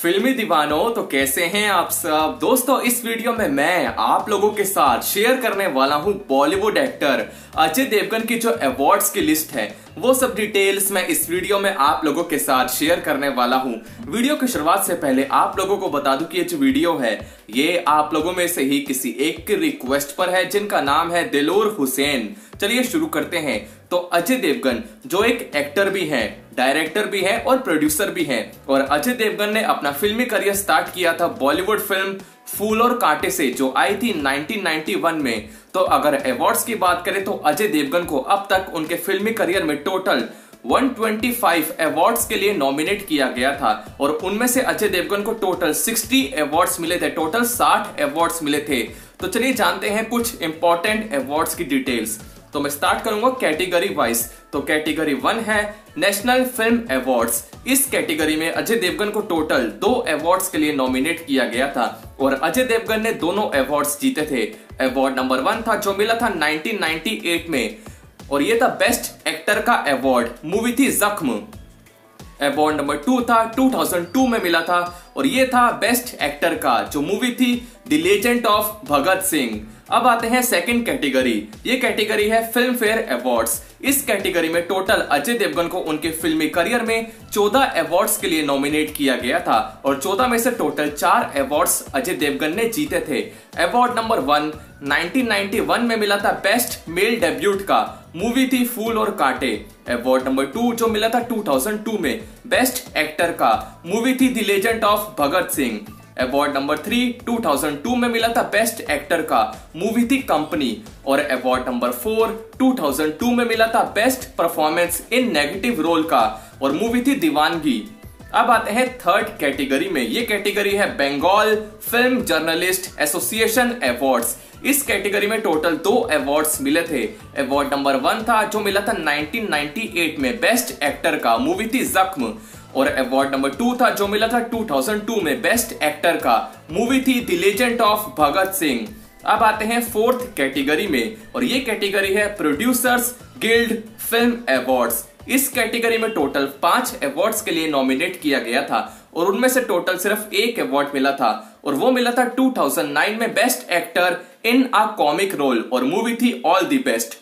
फिल्मी दीवानों, तो कैसे हैं आप सब दोस्तों। इस वीडियो में मैं आप लोगों के साथ शेयर करने वाला हूं बॉलीवुड एक्टर अजय देवगन की जो अवार्ड्स की लिस्ट है वो सब डिटेल्स मैं इस वीडियो में आप लोगों के साथ शेयर करने वाला हूं। वीडियो की शुरुआत से पहले आप लोगों को बता दूं कि ये जो वीडियो है ये आप लोगों में से ही किसी एक की रिक्वेस्ट पर है जिनका नाम है दिलोर हुसैन। चलिए शुरू करते हैं। तो अजय देवगन जो एक एक्टर भी हैं, डायरेक्टर भी हैं और प्रोड्यूसर भी हैं, और अजय देवगन ने अपना फिल्मी करियर स्टार्ट किया था बॉलीवुड फिल्म फूल और कांटे से जो आई थी 1991 में। तो अगर अवार्ड्स की बात करें तो अजय देवगन को अब तक उनके फिल्मी करियर में टोटल 125 अवार्ड्स के लिए नॉमिनेट किया गया था, और उनमें से अजय देवगन को टोटल 60 अवार्ड्स मिले थे, टोटल 60 अवार्ड्स मिले थे। तो चलिए जानते हैं कुछ इंपॉर्टेंट अवार्ड्स की डिटेल्स। तो मैं स्टार्ट करूंगा कैटेगरी वाइज। तो कैटेगरी 1 है नेशनल फिल्म अवार्ड्स। इस कैटेगरी में अजय देवगन को टोटल 2 अवार्ड्स के लिए नॉमिनेट किया गया था और अजय देवगन ने दोनों अवार्ड्स जीते थे। अवार्ड नंबर 1 था जो मिला था 1998 में, और ये था बेस्ट एक्टर का अवार्ड, मूवी थी जख्म। अवार्ड नंबर 2 था 2002 में मिला था, और ये था बेस्ट एक्टर का, जो मूवी थी the Legend of Bhagat Singh. अब आते हैं सेकंड कैटेगरी। ये कैटेगरी है फिल्म फेयर अवार्ड्स। इस कैटेगरी में टोटल अजय देवगन को उनके फिल्मी करियर में 14 अवार्ड्स के लिए नॉमिनेट किया गया था, और 14 में से टोटल 4 अवार्ड्स अजय देवगन ने जीते थे। अवार्ड नंबर 1 1991 में मिला था बेस्ट मेल डेब्यूट का, मूवी थी फूल और कांटे। अवार्ड नंबर 2 जो मिला था 2002 में बेस्ट एक्टर का, मूवी थी the Legend of Bhagat Singh. Award number 3 2002 में मिला था बेस्ट एक्टर का, मूवी थी कंपनी। और अवार्ड नंबर 4 2002 में मिला था best performance in negative role का, और मूवी थी दीवानगी। अब आते हैं थर्ड कैटेगरी में। ये कैटेगरी है Bengal Film Journalist Association Awards. इस कैटेगरी में टोटल 2 अवार्ड्स मिले थे। अवार्ड नंबर 1 था जो मिला था 1998 में बेस्ट एक्टर का, मूवी थी जख्म। और अवार्ड नंबर 2 था जो मिला था 2002 में बेस्ट एक्टर का, मूवी थी the Legend of Bhagat Singh. अब आते हैं फोर्थ कैटेगरी में, और ये कैटेगरी है प्रोड्यूसर्स गिल्ड फिल्म अवार्ड्स। इस कैटेगरी में टोटल 5 अवार्ड्स के लिए नॉमिनेट किया गया था, और उनमें से टोटल सिर्फ 1 अवार्ड मिला था, और वो मिला था 2009 में best actor in a comic role, और मूवी थी ऑल द बेस्ट।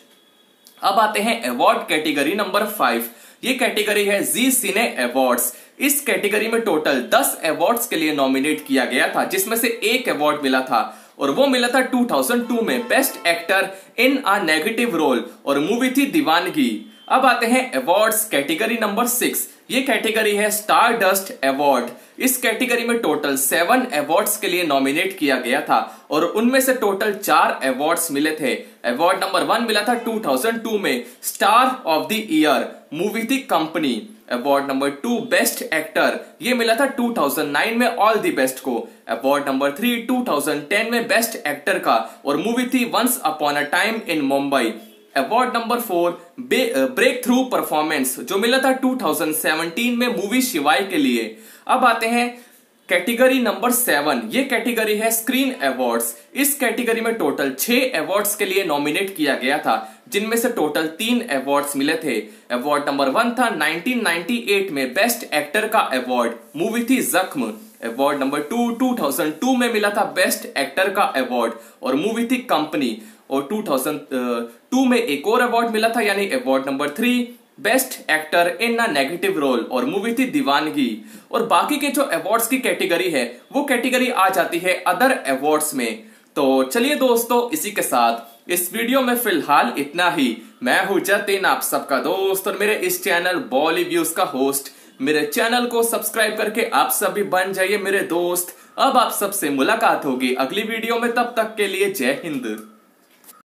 अब आते हैं अवार्ड कैटेगरी नंबर 5। ये कैटेगरी है जी सिने अवार्ड्स। इस कैटेगरी में टोटल 10 अवार्ड्स के लिए नॉमिनेट किया गया था, जिसमें से 1 अवार्ड मिला था, और वो मिला था 2002 में best actor in a negative role, और मूवी थी दीवानगी। अब आते हैं अवार्ड्स कैटेगरी नंबर 6। ये कैटेगरी है स्टार डस्ट अवार्ड। इस कैटेगरी में टोटल 7 अवार्ड्स के लिए नॉमिनेट किया गया था, और उनमें से टोटल 4 अवार्ड्स मिले थे। अवार्ड नंबर 1 मिला था 2002 में Star of the Year, movie थी Company. Award number 2 best actor, ये मिला था 2009 में ऑल द बेस्ट को। अवार्ड नंबर 3 2010 में बेस्ट एक्टर का, और मूवी थी Once Upon a Time in Mumbai. Award number 4 breakthrough performance, जो मिला था 2017 में मूवी शिवाय के लिए। अब आते हैं कैटेगरी नंबर 7। ये कैटेगरी है स्क्रीन अवार्ड्स। इस कैटेगरी में टोटल 6 अवार्ड्स के लिए नॉमिनेट किया गया था, जिनमें से टोटल 3 अवार्ड्स मिले थे। अवार्ड नंबर 1 था 1998 में बेस्ट एक्टर का अवार्ड, मूवी थी जख्म। अवार्ड नंबर 2 2002 में मिला था बेस्ट एक्टर का अवार्ड, और मूवी थी कंपनी। और 2002 में एक और अवार्ड मिला था, यानी award number 3 best actor in a negative role, और मूवी थी दीवानगी। और बाकी के जो अवार्ड्स की कैटेगरी है वो कैटेगरी आ जाती है अदर अवार्ड्स में। तो चलिए दोस्तों, इसी के साथ इस वीडियो में फिलहाल इतना ही। मैं हूं जतिन, आप सबका दोस्त, और मेरे इस चैनल बॉलीव्यूज का होस्ट। मेरे चैनल को सब्सक्राइब करके आप सभी बन जाइए मेरे दोस्त। अब आप सबसे मुलाकात होगी अगली वीडियो में, तब तक के लिए जय हिंद।